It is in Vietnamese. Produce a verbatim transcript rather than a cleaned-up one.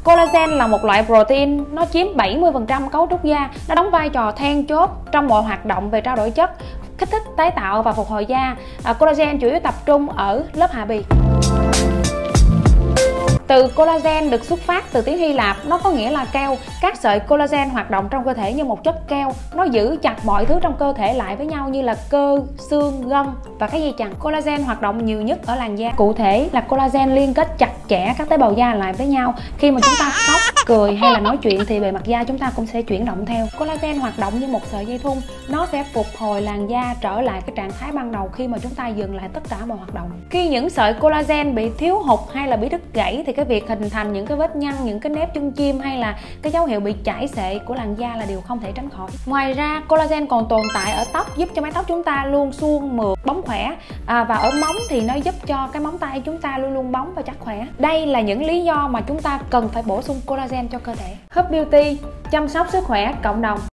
Collagen là một loại protein, nó chiếm bảy mươi phần trăm cấu trúc da, nó đóng vai trò then chốt trong mọi hoạt động về trao đổi chất, kích thích tái tạo và phục hồi da. À, collagen chủ yếu tập trung ở lớp hạ bì. Từ collagen được xuất phát từ tiếng Hy Lạp, nó có nghĩa là keo. Các sợi collagen hoạt động trong cơ thể như một chất keo, nó giữ chặt mọi thứ trong cơ thể lại với nhau như là cơ, xương, gân và các dây chằng. Collagen hoạt động nhiều nhất ở làn da. Cụ thể là collagen liên kết chặt chẽ các tế bào da lại với nhau. Khi mà chúng ta khóc, cười hay là nói chuyện thì bề mặt da chúng ta cũng sẽ chuyển động theo. Collagen hoạt động như một sợi dây thun, nó sẽ phục hồi làn da trở lại cái trạng thái ban đầu khi mà chúng ta dừng lại tất cả mọi hoạt động. Khi những sợi collagen bị thiếu hụt hay là bị đứt gãy thì cái việc hình thành những cái vết nhăn, những cái nếp chân chim hay là cái dấu hiệu bị chảy xệ của làn da là điều không thể tránh khỏi. Ngoài ra collagen còn tồn tại ở tóc, giúp cho mái tóc chúng ta luôn suôn mượt, bóng khỏe, à, và ở móng thì nó giúp cho cái móng tay chúng ta luôn luôn bóng và chắc khỏe. Đây là những lý do mà chúng ta cần phải bổ sung collagen cho cơ thể. Hub Beauty, chăm sóc sức khỏe cộng đồng.